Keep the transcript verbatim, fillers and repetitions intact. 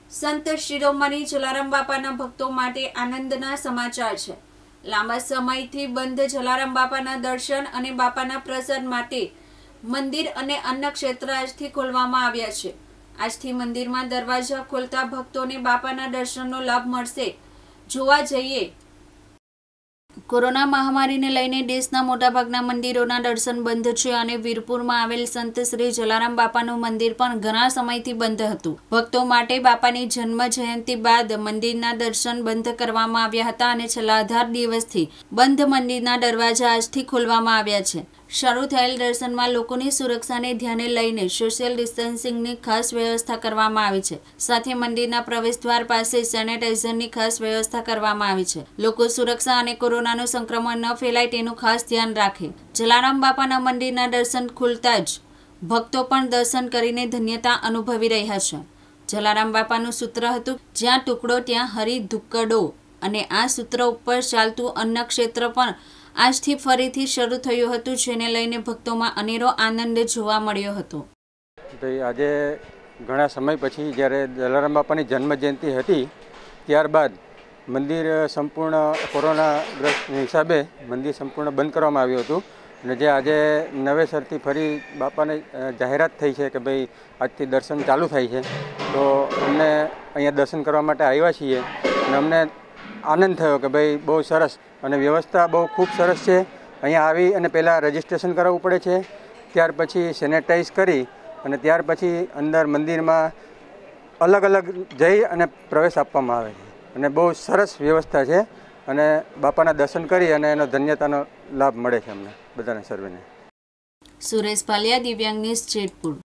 સંત શિરોમણી જલારામ બાપાના ભક્તો માટે આનંદના સમાચાર છે। લાંબા સમયથી બંધ જલારામ બાપાના દર્શન અને બાપાના પ્રસાદ માટે મંદિર અને અન્ન ક્ષેત્ર આજથી ખોલવામાં આવ્યા છે। આજથી મંદિરમાં દરવાજા ખોલતા ભક્તોને બાપાના દર્શનનો લાભ મળશે। જોવા જઈએ કોરોના મહામારીને લઈને દેશના મોટાભાગના મંદિરોના દર્શન બંધ છે અને વીરપુરમાં આવેલ સંત શ્રી જલારામ બાપાનું મંદિર પણ ઘણા સમયથી બંધ હતું। ભક્તો માટે બાપાની જન્મ જયંતિ બાદ મંદિરના દર્શન બંધ કરવામાં આવ્યા હતા અને છેલ્લા અઢાર દિવસથી બંધ મંદિરના દરવાજા આજથી ખોલવામાં આવ્યા છે। શરૂ થયેલ દર્શનમાં લોકોની સુરક્ષાને ધ્યાને લઈને સોશિયલ ડિસ્ટન્સિંગની ખાસ વ્યવસ્થા કરવામાં આવી છે। સાથે મંદિરના પ્રવેશદ્વાર પાસે સેનેટાઇઝરની ખાસ વ્યવસ્થા કરવામાં આવી છે। લોકો સુરક્ષા અને કોરોનાનું સંક્રમણ ન ફેલાય તેનું ખાસ ધ્યાન રાખે। જલારામ બાપાના મંદિરના દર્શન ખુલતા જ ભક્તો પણ દર્શન કરીને ધન્યતા અનુભવી રહ્યા છે। જલારામ બાપાનું સૂત્ર હતું, જ્યાં ટુકડો ત્યાં હરી ધુક્કડો, અને આ સૂત્ર ઉપર ચાલતું અન્ન ક્ષેત્ર પણ આજથી ફરીથી શરૂ થયું હતું, જેને લઈને ભક્તોમાં અનેરો આનંદ જોવા મળ્યો હતો। આજે ઘણા સમય પછી જ્યારે જલારામ બાપાની જન્મ જયંતિ હતી ત્યારબાદ મંદિર સંપૂર્ણ કોરોનાગ્રસ્ત હિસાબે મંદિર સંપૂર્ણ બંધ કરવામાં આવ્યું હતું અને જે આજે નવેસરથી ફરી બાપાને જાહેરાત થઈ છે કે ભાઈ આજથી દર્શન ચાલુ થાય છે, તો અમને અહીંયા દર્શન કરવા માટે આવ્યા છીએ અને અમને આનંદ થયો કે ભાઈ બહુ સરસ અને વ્યવસ્થા બહુ ખૂબ સરસ છે। અહીંયા આવી અને પહેલાં રજિસ્ટ્રેશન કરાવવું પડે છે, ત્યાર પછી સેનેટાઈઝ કરી અને ત્યાર પછી અંદર મંદિરમાં અલગ અલગ જઈ અને પ્રવેશ આપવામાં આવે છે અને બહુ સરસ વ્યવસ્થા છે અને બાપાના દર્શન કરી અને એનો ધન્યતાનો લાભ મળે છે અમને બધાને સર્વેને। સુરેશ પાલિયા, દિવ્યાંગ ન્યૂઝ, જેતપુર।